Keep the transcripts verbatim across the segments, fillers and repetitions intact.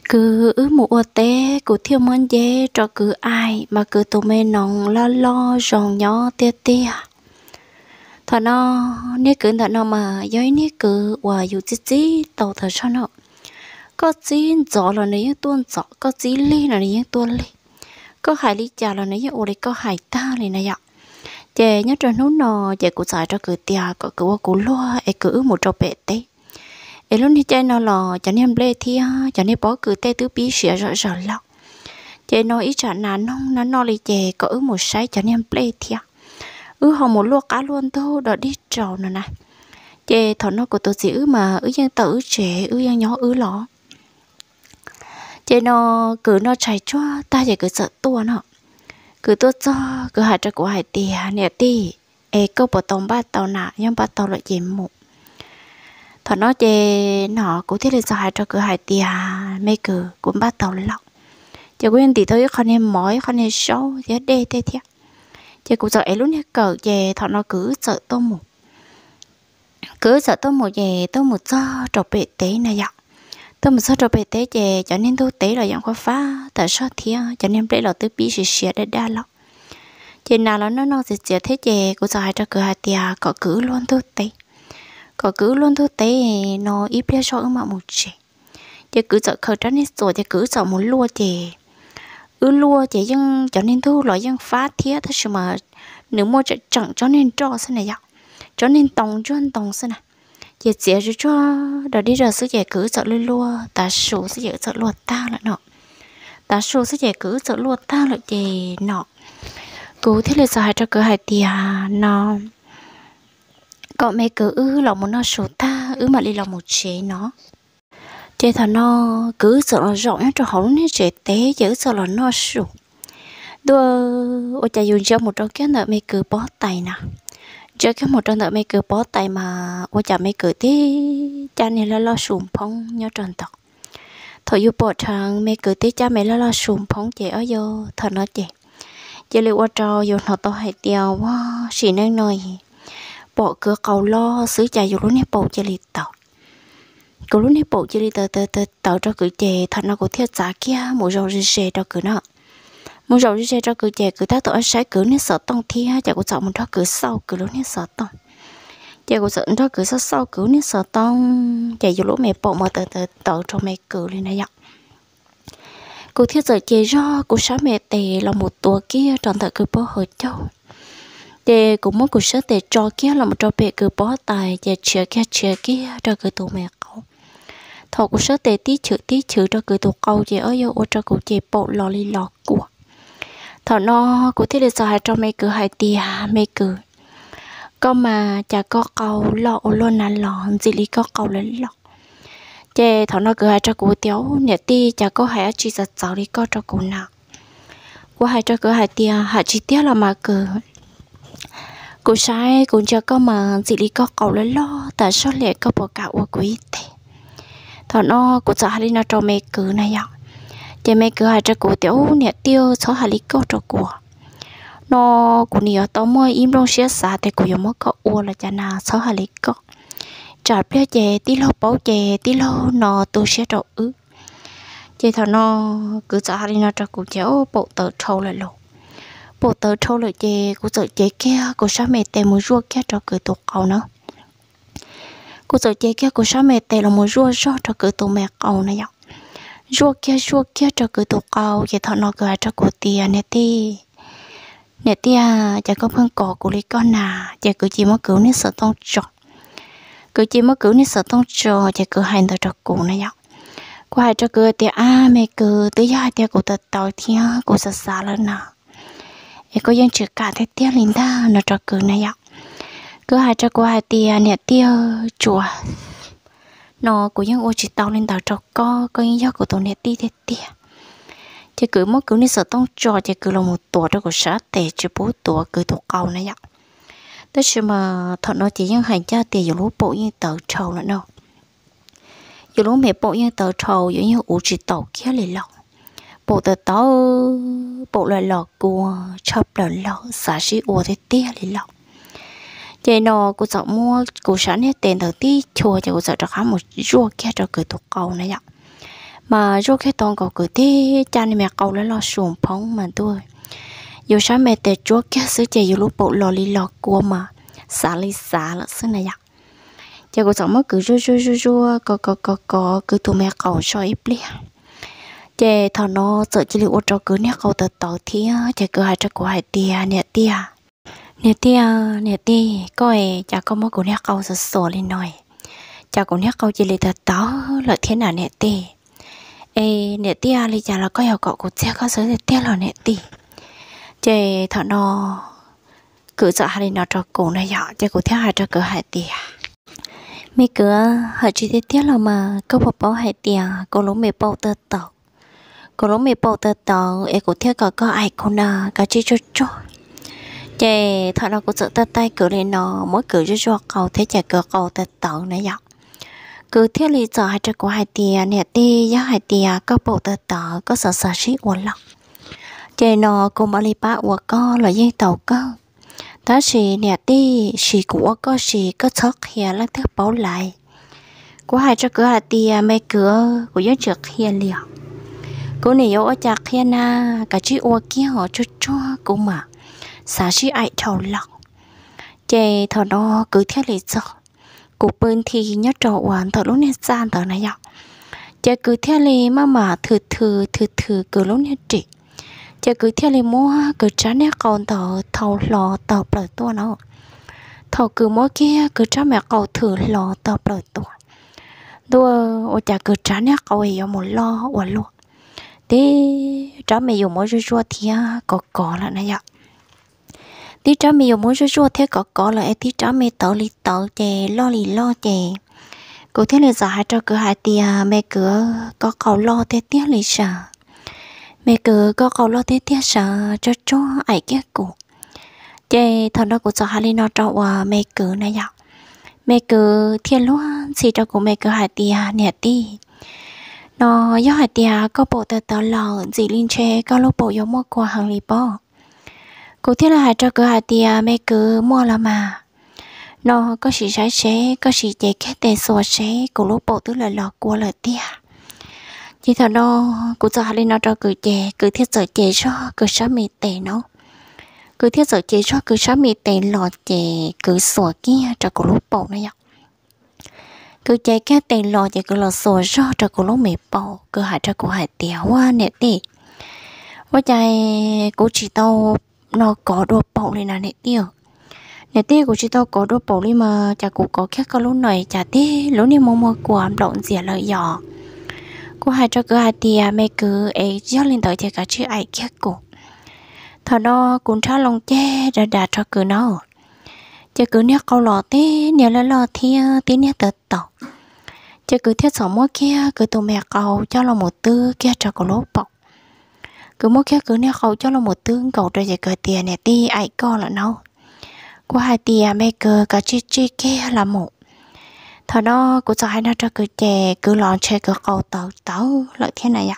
cứ ứ mụ ô té cụ thiêu món dê cho cứ ai mà cứ tụi mê nòng lo lo ròn nhỏ tia tia thà nó nế cứ thà nó mà giới nế cứ và dù chí chí tàu thà cho nó có chí gió là nế tuôn gió có chí ly là nế tuôn ly có hải ly trà là nế ô đây có hải ta này này ạ chè nhớ cho nó nọ chè cụ xài cho cứ tia có cứ cụ loa ai cứ ứ một trò bể té ấy lúc này chơi nó lò cho nên lê thia cho nên bỏ cứ tê tứ bí xỉa rõ rõ lọc chơi nó ít trả nán nó nó nó lấy chè có ứ một sái cho nên lê thia ứ họ một lúa cá luôn thôi đó đi trầu nè nè chè thọ nó của tôi chỉ ứ mà ứ dân tử trẻ ứ dân nhỏ ứ lọ chè nó cứ nó chạy cho ta chỉ cứ sợ tua nó cứ tôi cho cứ hại cho của hại tìa nè tì ê câu bỏ tông ba tàu nạ nhưng ba tàu lại chìm một thọ nó chè nó cũng thế là sao hai cho cửa hai tia mấy cửa cũng bắt đầu lọc chè quên thì thôi con em mỏi con em sâu thế đê thế thế chè cũng sợ ấy lúc này cờ chè thọ nó cứ sợ tôm một cứ sợ tôm một chè tôm một do trộn bể tế này ạ tôm một do trộn bể tế chè cho nên tôi tế là dạng khó phá tại sao thế cho nên đây là tôi biết sự sửa để đa lọc chè nào là nó nó sẽ sửa thế chè cũng sợ hai cho cửa hai tia có cứ luôn tôi tế có cứ luôn thôi té nó ít biết cho mà một trẻ chứ cứ sợ khởi tránh hết rồi chứ cứ sợ muốn lua chè ư lua chè nhưng cho nên thu loại nhưng phá thiết thế mà nếu mua chợ chẳng cho nên cho thế này ạ cho nên tòng cho anh tòng thế này chè chè cho cho đợt đi giờ sư chè cứ sợ lua lua ta số sư chè sợ lua ta lại nọ ta số sư chè cứ sợ lua ta lại chè nọ cứ thế là sao hai cho cứ hai tia nó cậu mẹ cứ ư lòng muốn nó số ta ư mà đi lòng một chế nó chế thằng nó cứ sợ nó rộng cho hỏng nó chế té chứ sợ là nó sụt đua ôi cha dùng cho một trong cái nợ mẹ cứ bó tay nè cho cái một trong nợ mẹ cứ bó tay mà ôi cha mẹ cứ tí cha này là lo sùm phong nhớ tròn tọt thôi yêu bỏ thằng mẹ cứ tí cha mẹ là lo sùm phong chế ở vô thằng nó chế chế liệu qua trò vô nó to hay tiêu quá xì năng nồi bỏ cửa cầu lo sứ chạy dù lúc này bộ chơi lì tàu cứ lúc này bộ chơi lì tàu tàu tàu tàu cho cứ chè thật nó có thiết giá kia một rau rì xè cho cứ nó một rau rì xè cho cứ chè cứ ta tàu sái cứ nên sợ tông thia chả có sợ một cho cứ sau cứ lúc này sợ tông chả có sợ cho cứ sau sau cứ nên sợ tông chè dù lúc mẹ bộ mà tàu tàu tàu cho mẹ cứ lên này ạ cô thiết giờ chè do cô sáng mẹ tè là một tua kia tròn thật cứ bó hồi châu để cũng muốn cuộc sống để cho kia là một trò bể cứ bó tài để chia kia chia kia cho cứ tụ mẹ cậu thọ cuộc sống để tí chữ tí chữ cho cứ tụ câu chỉ ở yêu cho cụ chỉ bộ lò li lò của thọ nó cụ thế để sao hai cho mấy cứ hai tia mấy cứ có mà chả có câu lò luôn là lò gì lý có câu lấy lò chè thọ nó cứ hai cho cụ téo nhẹ ti chả có hai chỉ giật giàu đi có cho cụ nào của hai cho cứ hai tia hai chi tiết là mà cứ cô sai cũng cho có mà gì đi có cầu lấy lo tại sao lại có bộ cạo của quý thế thằng nó cũng sợ hai nó cho mẹ cứ này ạ cho mẹ cứ hai cho cô tiểu nhẹ tiêu số hai lý có cho cô nó cũng nhiều tao mới im trong xe xa thì cô mới có uo là cha nào số hai lý có trả bây giờ tí lâu bảo giờ tí lâu nó tôi sẽ đầu ứ chứ thằng nó cứ sợ hai nó cho cô cháu bộ tờ trâu lại luôn bộ tờ trâu lại chè cô sợ chè kia cô sao mẹ tè muốn rua kia cho cười tụ cầu nữa cô sợ chè kia cô sao mẹ tè là muốn rua rua cho cười tụ mẹ cầu này ạ rua kia rua kia cho cười tụ cầu vậy thọ nó cười cho cô tiền nè ti nè ti à chả có phân cỏ của lấy con nà chả cứ chỉ mới cứu nên sợ tông trọ cứ chỉ mới cứu nên sợ tông trọ chả cứ hành tờ cho cô này ạ cô hay cho cười tiệt à mẹ cứ tới giờ tiệt cô tờ tàu thia cô sợ xa lên nào em có dân chữ cả thế tiếc linh ta nó cho cứ này ạ cứ hai cho cô hai tia nè tia chùa nó của dân ô chỉ tao lên tàu cho co có những giấc của tôi nè tia thế tia chỉ cứ mất cứ nên sợ tông trò chỉ cứ là một tuổi đó của xã tệ chỉ bốn tuổi cứ thuộc cầu này ạ tới khi mà thật nó chỉ dân hành cha tiền dù lúa bộ như tàu trầu nữa đâu dù lúa mẹ bộ như tàu trầu giống như ủ chỉ tàu kia lì lọc bộ tờ tao bộ loại lọ của chập lần lọ xả xí ua thế tia lì lọ vậy nó cô sợ mua cô sáng hết tiền đầu tiên chùa cho cô sợ cho khám một rùa kia cho cười thuộc cầu này ạ mà rồi cái tông có cứ thế cha này mẹ cậu lấy lo xuống phóng mà tôi dù sao mẹ tệ chúa kia xứ chạy dù lúc bộ lò li lò cua mà xả li xả là xứ này ạ cha cô chẳng mất cứ rú rú rú rú có có có có cứ tụi mẹ cậu cho ít li cha thằng nó sợ chỉ liệu cho cứ nè cậu tự tàu thì cha cứ hai cho cô hai tia nè tia nè tia nè tia coi cha có mất cô nè cậu sợ sợ lên nói cha cô nè cậu chỉ liệu tự tàu lợi thế nào nè tia ê nè tia li cha là có hiểu cậu cũng sẽ có sớ nè tia là nè tia chè thọ nó cứ sợ hai nó cho cổ này nhỏ chè cổ theo hai cho cửa hai tia mấy cửa hai chỉ tiết tiết là mà có một bao hai tia cổ lỗ mẹ bao tơ tàu cổ lỗ mẹ bao tơ tàu ê cổ theo có có ai cô na cả chỉ cho cho chè thọ nó cũng sợ tơ tay cửa lên nó mỗi cửa cho cho cầu thế chè cửa cầu tơ tàu này nhỏ cứ theo lý do hai cho cổ hai tia nè tia giá hai tia có bao tơ tàu có sợ sợ sĩ uốn lọc chè nó cùng ali ba của con là dây tàu cơ, ta chỉ nè đi chỉ của có chỉ có thóc hiện là thức bảo lại, của hai cho cửa hạt tia mấy cửa của dân trực hiện liền, của này ở chặt hiện na cả chỉ ô kia họ cho cho cũng mà, xả chỉ ai thầu lọc, chè thầu nó cứ theo lý do, của bên thì nhớ trò hoàn thầu lúc này gian thầu này ạ, chè cứ theo lý mà mà thử thử thử thử cứ lúc này trị chỉ cứ theo lời mua cứ trả nét còn tàu thầu lò tàu bờ tua nó thầu cứ mỗi kia cứ trả mẹ cầu thử lò tàu bờ tua đua ô chả cứ trả nét cầu ấy một lo ổn luôn tí trả mẹ dùng mỗi rùa thì có có là này ạ tí trả mẹ dùng mỗi rùa thế có có là tí trả mẹ tàu li tàu chè lo li lo chè cô thế là giải cho cửa hai tia mẹ cửa có cầu lo thế tiếc li sao mẹ cứ có câu lo thế tiếc sợ cho cho ai kia cụ chê thằng đó cũng sợ hai nó cho và mẹ cứ này ạ mẹ cứ thiên luôn xì cho của mẹ cứ hai tia nè ti nó do hai tia có bộ tờ tờ lò gì linh chê có lúc bộ giống mua qua hàng lì bò cụ thiết là hai cho cứ hai tia mẹ cứ mua là mà nó có gì trái xế có gì chạy cái tê xô xế của lúc bộ tức là lò qua là tia chỉ thằng đó cũng sợ hai nó cho cứ chè cứ thiết sợ chè cho cứ sáng mì tè nó cứ thiết sợ chè cho cứ sáng mì tè lò chè cứ sủa kia cho cổ lúc bộ này ạ cứ chè cái tè lò chè cứ lò sủa cho cho cổ lúc mì bộ cứ hại cho cổ hại tè hoa nè tè hoa chạy cổ chỉ tao nó có đồ bộ này là nè tiêu nè tiêu cổ chỉ tao có đồ bộ đi mà chả cổ có khác có lúc này chả tê lúc này mua mua quà lộn dẻ lợi giò cô hai cho cứ hai tia mẹ cứ ấy do lên tới thì cả chữ ai kia cô thằng đó cũng trả lòng che đã đã cho cứ nó chứ cứ nét câu lọ tí nè là lọ thì tí nét tật tỏ chứ cứ thiết sống mỗi kia cứ tụi mẹ cầu cho là một tư kia cho cô lốp bọc cứ mỗi kia cứ nét cầu cho là một tư cầu rồi chỉ cứ tiền nè tí ai co là nó cô hai tia mẹ cứ cả chi chi kia là một thằng đó cũng cho hai nó cho cứ chè cứ lòn chè cứ cầu tàu tàu lợi thế này ạ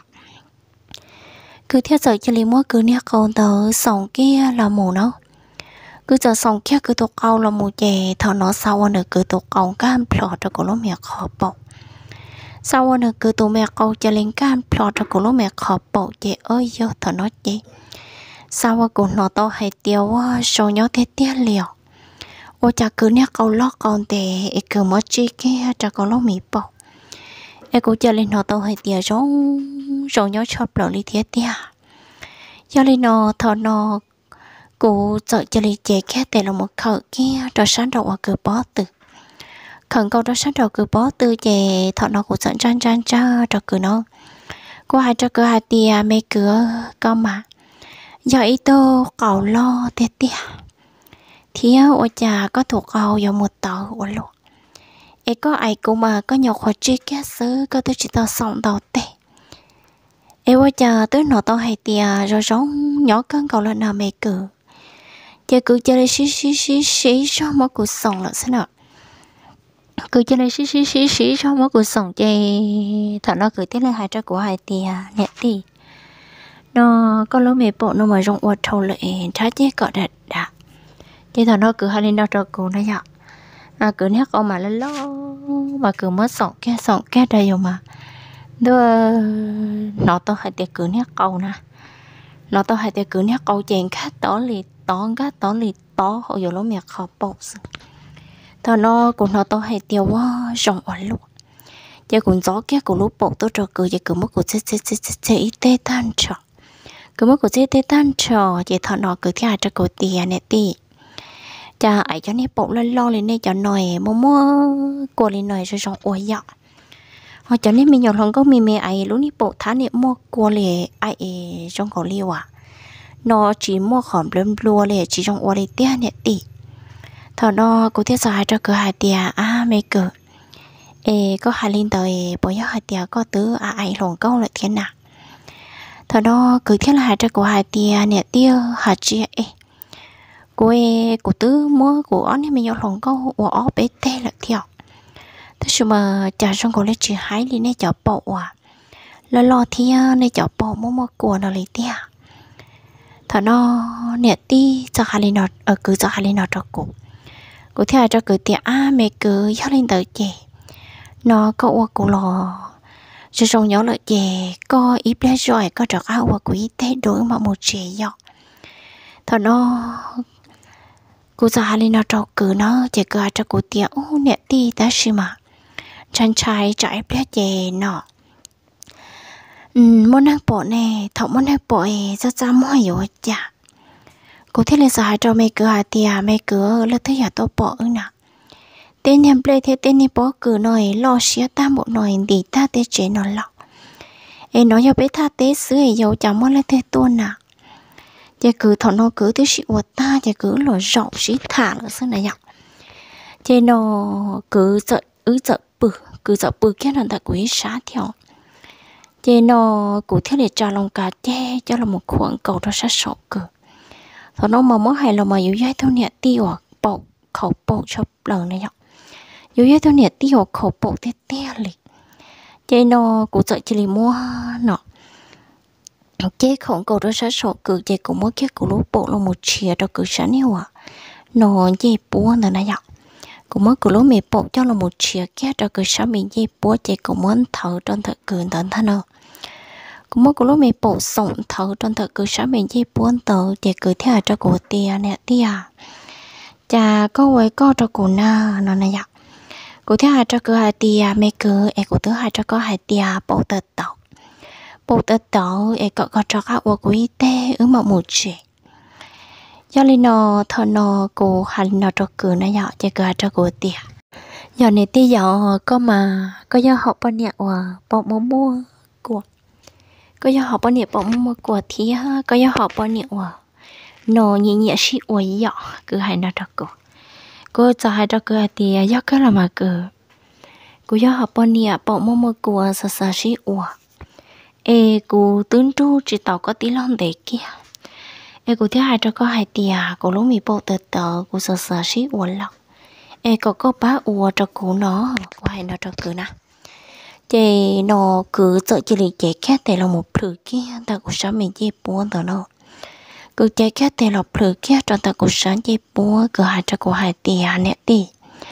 cứ thiết sợ cho lý mua cứ nè cầu tàu sòng kia là mù nó cứ giờ sòng kia cứ tổ cầu là mù chè thằng nó sau nữa cứ tổ cầu cam plot cho cô nó mẹ khó bọc sau nữa cứ tổ mẹ cầu cho lên cam plot cho cô nó mẹ khó bọc chè ơi vô thằng nó chè sau cô nó to hay tiêu số nhó thế tiếc liều ô chả cứ nè câu lót con tè cứ mất chi kia chả có lót mì bò em cũng cho lên nó tao hay tiệt giống rồi nhớ chọc lợn đi thiệt tiệt cho lên nó thọ nó cô sợ cho lên chè kia tè là một khẩu kia rồi sáng đầu ở cửa bó từ khẩn câu đó sáng đầu cửa bó từ chè thọ nó cũng sợ chan chan cha rồi cửa nó cô hai cho cửa hai tiệt mấy cửa cao mà giờ ít tô cầu lo tiệt tiệt thiếu ở nhà có thuộc cầu vào một tờ của luôn ấy có ai cũng mà có nhiều khoa chi kết xứ có tôi chỉ tao sống đầu tệ ấy ở nhà tới nọ tao hay tia rồi giống nhỏ cân cầu lên nào mẹ cử giờ cứ chơi lên xí xí xí xí cho mỗi cuộc sống là thế nào cứ chơi lên xí xí xí xí cho mỗi cuộc sống chơi thằng nó cứ tiếp lên hai trái của hai tia nhẹ tì nó có lối mẹ bộ nó mà rong uất thâu lại trái chết cọ đẹp đã chứ thằng nó cứ hai lên đó cho cô nó nhở à cứ nhắc ông mà lên lo mà cứ mất sòng kia sòng kia đây rồi mà đưa nó tôi hay tiệc cứ nhắc câu nè nó tôi hay tiệc cứ nhắc câu chèn khác tỏ lì tỏ khác tỏ lì tỏ họ giờ nó mẹ khó bột thằng nó cũng nó tôi hay tiêu quá rong oán luôn giờ cũng gió kia cũng lúc bột tôi cho cứ giờ cứ mất cũng chết chết chết chết chết ít tê tan trò cứ mất cũng chết tê tan trò giờ thằng nó cứ theo cho cô tiền nè tì cha ấy cho nên bột lên lo lên đây cho nồi mua mua qua lên nồi rồi rong oán dọ họ cho nên mình nhỏ lòng có mình mẹ ấy lúc ní bộ thả niệm mua qua lệ ai trong cổ liêu à nó chỉ mua khỏm lớn lúa lệ chỉ trong ô lệ tiền nè tì thọ nó cũng thiết sai cho cửa hai tia à mấy cửa ê có hai linh tới bây giờ hai tia có tứ à ai lòng câu lại thiên nào thọ nó cứ thiết là hai cho cửa hai tia nè tiêu hai chia ê cô ê cô tứ mua của anh mình nhỏ lòng câu của ó bé tê lại theo thế mà cha trong cổ lấy chỉ hái đi nè chợ bộ à lo lo thia nè chợ bộ mua mua của nó lấy tia thà nó nè ti cho hai lên nó ở cứ cho hai lên nó cho cụ cụ theo cho cứ tia à mẹ cứ cho lên tới chè nó có ô cụ lò rồi trong nhỏ lợi chè có ít bé rồi có trọc áo và quý té đối mà một chè dọ thà nó cụ cho hai lên nó cho cứ nó chè cứ cho cụ tia ô nè ti ta xí mà chăn trai chạy bé chè nọ món ăn bỏ nè thọ món ăn bỏ cho cha mua hiểu chả cô thấy là sao cho mấy cửa hạt tià mấy cửa là thứ nhà tôi bỏ ư nè tên em play thế tên đi bỏ cửa nồi lo xía ta một nồi đi ta té chế nó lọ em nói cho bé ta té xứ ấy dầu chẳng muốn là thế tuôn nè chỉ cứ thọ nó cứ thứ sự của ta chỉ cứ lo rộng xí thả ở xứ này nhở chỉ nó cứ sợ ứ sợ bự cứ sợ bự cái là ta quý xá theo chỉ nó cụ thể để trả lòng cả che cho là một khoảng cầu đó sát sọ cử thọ nó mà mới hay là mà yếu dây theo nhẹ tiêu bộ khẩu bộ cho lần này nhở yếu dây theo nhẹ tiêu khẩu bộ tê tê lì chỉ nó cụ sợ chỉ là mua nọ chế khoảng cầu đó sát sọ cử chỉ cũng mới cái cụ lúc bộ là một chia đó cử sáng nhiều à nó dây buông rồi này nhở cũng mới cứ lúc mẹ bộ cho là một chia kia cho cứ sáng mình dây búa chị cũng muốn thở trong thật cười tận thân nào cũng mới cứ lúc mẹ bộ sống thở trong thật cứ sáng mình dây búa tờ chị cứ theo cho cô tia nè tia cha có quay có cho cô na nó này ạ cô theo cho cứ hai tia mẹ cứ em cô thứ hai cho có hai tia bộ tờ tàu bộ tờ tàu em có có cho các ô quý tê ứng mà một chuyện do lý nó thọ nó cô hành nó cho cửa nó nhỏ chỉ cửa cho cô tiền giờ này tí giờ có mà có do học bao nhiêu à bỏ mua mua của có do học bao nhiêu bỏ mua mua của thì ha có do học bao nhiêu à nó nhẹ nhẹ xí uống nhỏ cứ hành nó cho cô cô cho hay cho cô thì do cái là mà cứ cô do học bao nhiêu bỏ mua mua của sợ sợ xí uống ê cô tướng tru chỉ tao có tí lon để kia ê cô thứ hai cho có hai tia cô lúc mi bộ tờ tờ cô sợ sợ xí uốn lọc ê cô có bá ua cho cô nó cô hai nó cho cứ nè chị nó cứ sợ chỉ lì chạy khác thì là một thứ kia ta cũng sáng mình chỉ buồn tờ nó cứ chạy khác thì là thứ kia cho ta cũng sáng chỉ buồn cứ hai cho cô hai tia nè đi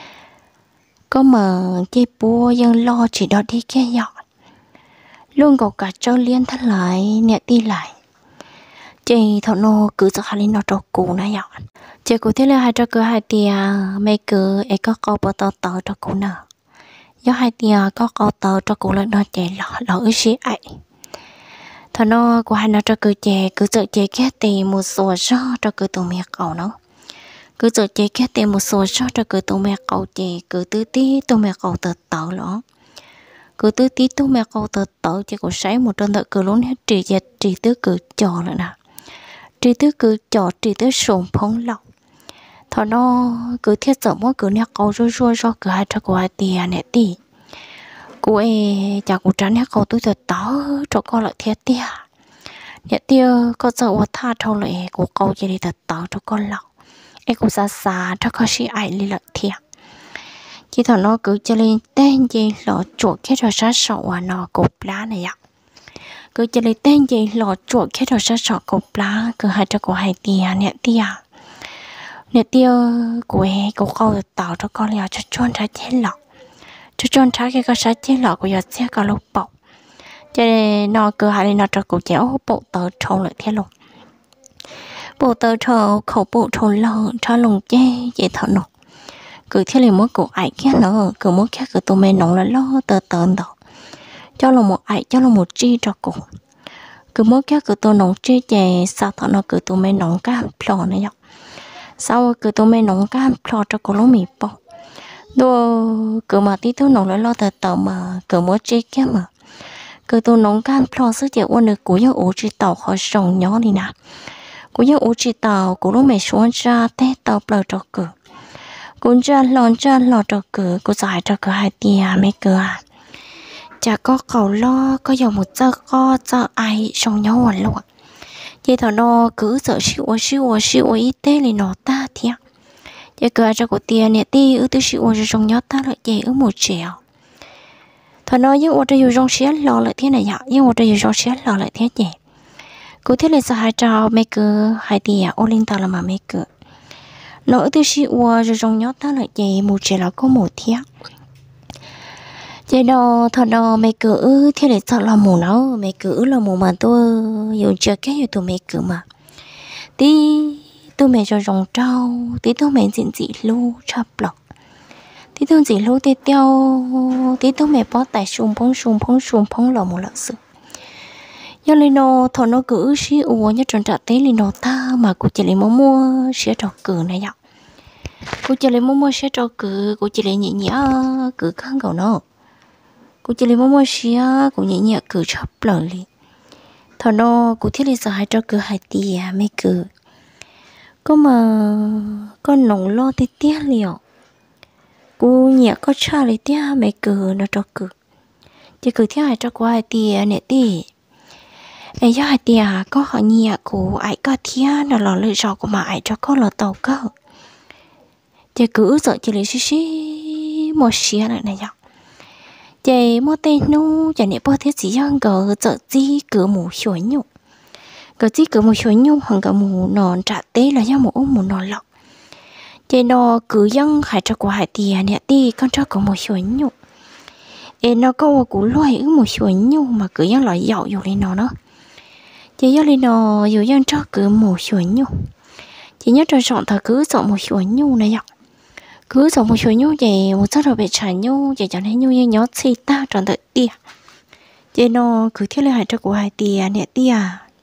có mà chỉ buồn nhưng lo chỉ đó đi kia dọn luôn có cả cho liên thân lại nè đi lại chị thọ nó cứ cho hai nó cho cô này nhở chị cũng thấy là hai cho cứ hai tia mấy cứ ấy có câu bao tờ tờ cho cô nào do hai tia có câu tờ cho cô là nó chạy lọ lọ ứ xí ấy thọ nó của hai nó cho cứ chè cứ sợ chè cái tiền một số số cho cứ tụi mẹ cậu nó cứ sợ chè cái tiền một số số cho cứ tụi mẹ cậu chè cứ tứ tí tụi mẹ cậu tờ tờ lọ cứ tứ tí tụi mẹ cậu tờ tờ chị cũng sấy một trận tờ cứ luôn hết trì chè trì tứ cứ trò nữa nè trí tứ cứ cho trí tứ sùng phong lọc thọ nó cứ thiết sợ mỗi cứ nè câu rối rối rối cứ hai cho cô hai tiền nè tì cô ấy chả cũng tránh nè câu tôi thật tó cho con lại thiết tia nè tia có sợ quá tha thâu lại cô câu chỉ đi thật tó cho con lọc ấy cô xa xa cho con sĩ ai đi lại thiệt chỉ thọ nó cứ cho lên tên gì lọ chuột cái rồi sát sọ à nó cục lá này ạ cứ chỉ lấy tên gì lọ chuột cái đầu sát sọ cục lá cứ hai cho cô hai tia nè tia nè tia của em cô câu tạo cho con leo cho chôn trái chết lọ cho chôn trái cái con trái chết lọ của giờ xe cả lúc bọc cho nên nó cứ hai nó cho cụ chéo bộ tờ trâu lại theo lồng bộ tờ trâu khẩu bộ trâu lợn cho lồng chê vậy thọ nọ cứ theo liền mỗi cụ ai kia nữa cứ mỗi kia cứ tụi mình nóng là lo tờ tờ đó cho là một ai cho là một chi cho cụ cứ mỗi kia cứ tụi nóng chê chè sao thọ nó cứ tụi mình nóng cá plò này nhở sau cứ tụi mình nóng cá plò cho cụ lúc mì bỏ đua cứ mà tí tụi nóng là lo tờ tờ mà cứ mỗi chi kia mà cứ tôi nóng can pro sức chịu ôn được của những ổ chỉ tàu khỏi sòng nhỏ đi nè của những ổ chỉ tàu của lúc mẹ xuống ra tết tàu bờ trò cửa cũng ra lon ra lò trò cửa của giải trò cửa hai tia mấy cửa chả có cầu lo có dòng một giờ co giờ ai sòng nhỏ hoàn luôn vậy thằng nó cứ sợ siêu siêu siêu y tế thì nó ta thiệt vậy cửa cho của tia nè ti ư tư siêu rồi sòng nhỏ ta lại vậy ở một triệu thằng nó những ô tô dùng xe lò lại thế này nhở những ô tô dùng xe lò lại thế nhỉ cụ thể là sao hai trò mấy cứ hai tia ô linh tao là mà mấy cứ nó từ khi ô rồi dùng nhót ta lại vậy một trẻ là có một thiết vậy đó thằng nó mấy cứ thế này sao là một nó mấy cứ là một mà tôi dùng chưa cái gì tụi mấy cứ mà tí tôi mấy cho dùng trâu tí tôi mấy diện dị lu chập lọc tí tôi chỉ lúc tí tiêu tí tôi mẹ bỏ tại sùng phong sùng phong sùng phong là một lợn sự do lên nó thọ nó cứ xí ủa như tròn trả tế lên nó ta mà cô chỉ lấy mua mua xe trò cử này nhở cô chỉ lấy mua mua xe trò cử cô chỉ lấy nhẹ nhẹ cử khăn cầu nó cô chỉ lấy mua mua xe cô nhẹ nhẹ cử chập lợn đi thọ nó cô thiết lấy sợ hai trò cử hai tia mấy cử có mà con nồng lo tí tiếc liều cô nhẹ có cha lấy tia mày cử nó cho cử chỉ cử theo hai cho cô hai tia nè tì ấy cho hai tia có họ nhẹ cô ai có thia nó lò lựa chọn của mà ai cho có lò tàu cơ chỉ cử sợ chỉ lấy xí xí một xía lại này nhở chỉ một tên nu chỉ nè bao thế gì ăn gỡ sợ gì cử mù xuôi nhung cử gì cử mù xuôi nhung hoặc cử mù nón trả tế là do mù mù nón lọc chị nó cứ dân hãy cho cô hãy tiền nè đi con cho cô một số nhung em nó có một cú loài ứ một số nhung mà cứ dân loại dạo dù lên nó đó chị dân lên nó dù dân cho cứ một số nhung chị nhớ cho chọn thà cứ chọn một số nhung này ạ cứ chọn một số nhung vậy một số rồi bị trả nhung vậy cho nên nhung như nhớ xì ta chọn tự tiền chị nó cứ thiết lên hãy cho cô hãy tiền nè tiền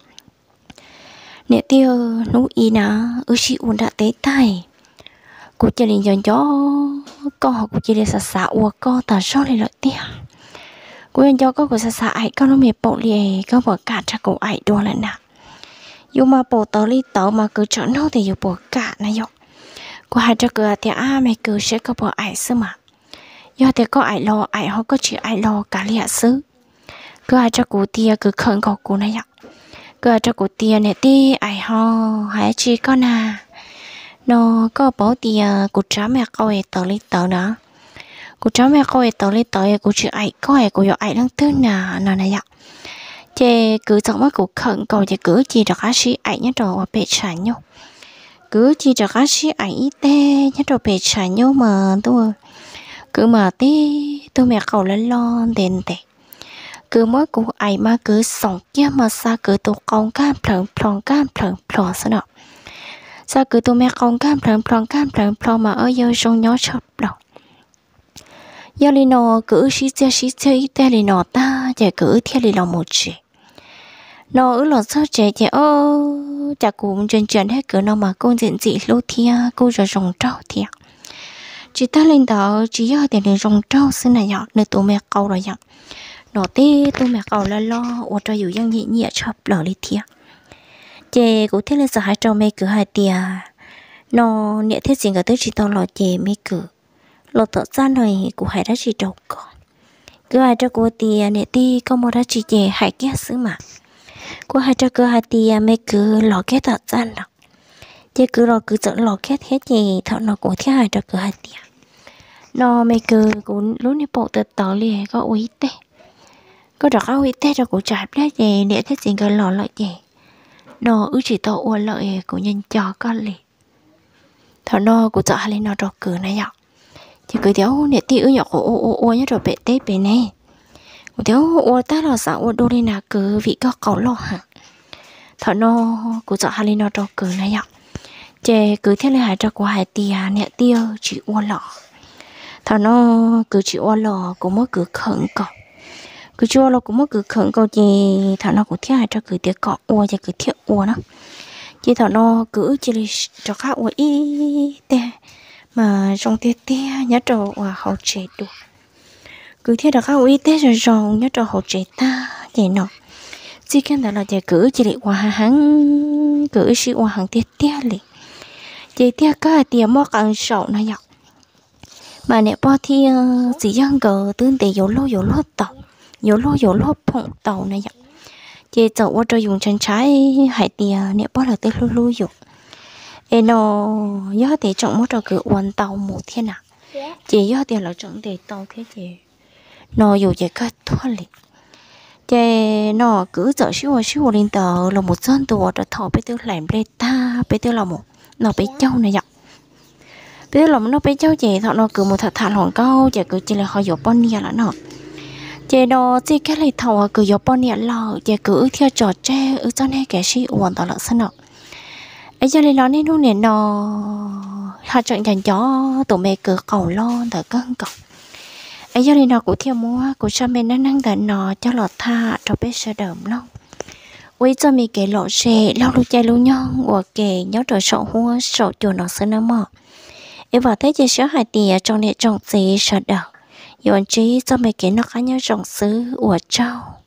nè tiền nụ ý ná ứ chị uống đã tế tài cô chỉ liền chọn cho con học cô chỉ liền xả xả uổng con ta sao lại lợi tiếc cô liền cho con cô xả xả ấy con nó mệt bộ liền con bỏ cả cho cô ấy đua lại nè dù mà bộ tớ đi tớ mà cứ chọn nó thì dù bỏ cả này dọc cô hai cho cửa thì à mày cứ sẽ có bỏ ấy xứ mà do thì có ấy lo ấy họ có chỉ ấy lo cả liệt xứ cứ hai cho cô tia cứ khẩn cầu cô này dọc cứ hai cho cô tia này ti ấy họ hãy chỉ con à nó có bảo thì cô cháu mẹ cô ấy tớ lấy tớ đó cô cháu mẹ cô ấy tớ lấy tớ cô chị ấy có ấy cô ấy đang tư nà nà này ạ chê cứ chẳng mất cô khẩn cầu thì cứ chỉ được á sĩ ấy nhớ đồ bề trả nhau cứ chỉ được á sĩ ấy tê nhớ đồ bề trả nhau mà tôi cứ mà tí tôi mẹ cậu lên lo đền tệ cứ mỗi cô ấy mà cứ sống kia mà sao cứ tôi con cam plong plong cam plong plong sao nào sao cứ tụi mẹ con cam plong plong cam plong plong mà ở dưới trong nhỏ chập đầu giờ li nó cứ xí xe xí xe ít té li nó ta chỉ cứ theo li nó một chuyện nó ở lò sao trẻ trẻ ơ chả cũng chân chân hết cứ nó mà con diện dị lô thia cô rồi rồng trâu thia chỉ ta lên đó chỉ giờ tiền để rồng trâu xưa này nhở nơi tụi mẹ câu rồi nhở nó tê tụi mẹ câu là lo ở cho dù dân nhẹ nhẹ chập lò li thia chè cũng thế là sợ hai trâu mẹ cứ hai tia nó nhẹ thế gì cả tới chỉ tao lò chè mẹ cứ lò tợ gian rồi cũng hai đã chỉ trâu còn cứ hai trâu của tia nhẹ ti có một đã chỉ chè hai cái xứ mà của hai trâu cứ hai tia mẹ cứ lò cái tợ gian đó chè cứ lò cứ sợ lò cái hết chè thợ nó cũng thế hai trâu cứ hai tia nó mẹ cứ cũng lúc này bộ tợ tợ liền có uy tê có được áo uy tê rồi cũng chạp đấy chè nhẹ thế gì cả lò lại chè nó ư chỉ tao uốn lợi của nhân cho con lì thằng nó của chợ lên nó trò cử này nhở chỉ cứ thiếu nè tí ư nhở ô ô ô nhớ rồi bể tết bể này thiếu ô ta là sao ô đô đi nào cứ vị có cầu lo hả thọ nó của chợ hai nó cho cứ này ạ chè cứ thế này hai cho qua hai tia nè tiêu chỉ ô lọ thọ nó cứ chỉ ô lọ cũng mới cứ khẩn cọ cứ chua nó cũng mới cứ khẩn cọ gì thọ nó cũng thế hai cho cứ tia cọ ô cho cứ thiết ô đó chỉ thọ nó cứ chỉ cho khác ô y tè mà trong tia tia nhớ trâu và hậu chế được cứ thế là khác ô y tè rồi rồi nhớ trâu hậu chế ta vậy nọ chỉ cần là chỉ cứ chỉ để qua hàng cứ chỉ qua hàng tia tia liền chỉ tia cái tia mua càng sầu này nhở mà nè bao thì chỉ dân cờ tương để dỗ lô dỗ lô tàu dỗ lô dỗ lô phụng tàu này nhở chỉ chậu qua cho dùng chân trái hải tia nè bao là tới lô lô dùng em nó nhớ để chọn một trò cứ hoàn tàu một thiên nào chỉ nhớ tiền là chọn để tàu thế gì nó dù chỉ cái thua liền chè nó cứ dở xíu xíu lên tờ là một dân tù đã thọ bây giờ làm lên ta bây giờ là một nó bé châu này nhở bây giờ là nó bé châu chè thọ nó cứ một thật thà hòn câu chè cứ chỉ là họ dọc bon nia là nó chè nó chỉ cái này thọ cứ dọc bon nia lò chè cứ theo trò tre ở trong này cái xí hoàn toàn là sân nọ ấy cho nên nó nên lúc này nó họ chọn dành cho tụi mẹ cứ cầu lo tại cân cầu ấy cho nên nó cũng theo mua của cha mẹ nó năng tận nó cho lọt tha cho bé sợ đờm lâu với cho mình kể lộ xe lâu lúc chạy lúc nhon hoặc kể nhớ trời sợ hoa sợ chuột nó sơn nó mò em vào thấy chơi sợ hai tìa trong này trồng gì sợ đờm dọn trí cho mẹ kể nó khá nhớ trồng xứ của trâu